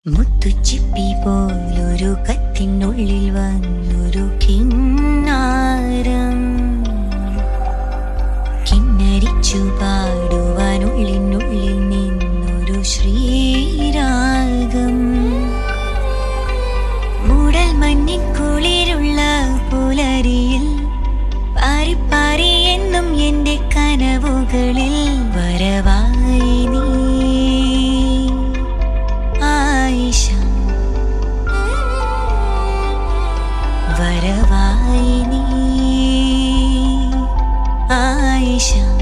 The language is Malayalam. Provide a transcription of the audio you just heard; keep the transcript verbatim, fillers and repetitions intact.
മുത്തുച്ചിപ്പി പോലൊരു കത്തിനുള്ളിൽ വന്നൊരു കിന്നാരം, കിന്നരിച്ചു പാടുവാനുള്ളിനുള്ളിൽ നിന്നൊരു ശ്രീരാഗം. മൂടൽ മഞ്ഞിൻ കുളിരുള്ള പുലരിയിൽ പാരിപ്പാരി എന്നും എന്റെ കനവുകളിൽ വരവായി നീ ആയിഷ, വരവായി നീ ആയിഷ.